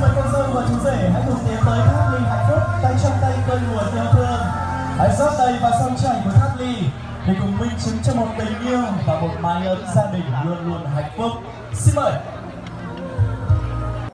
mời con dâu và chú rể hãy cùng tiến tới tháp ly hạnh phúc, tay trong tay cơn mùa yêu thương. Hãy rót đầy vào sông chảy của tháp ly để cùng minh chứng cho một tình yêu và một mái ấm gia đình luôn luôn hạnh phúc. Xin mời.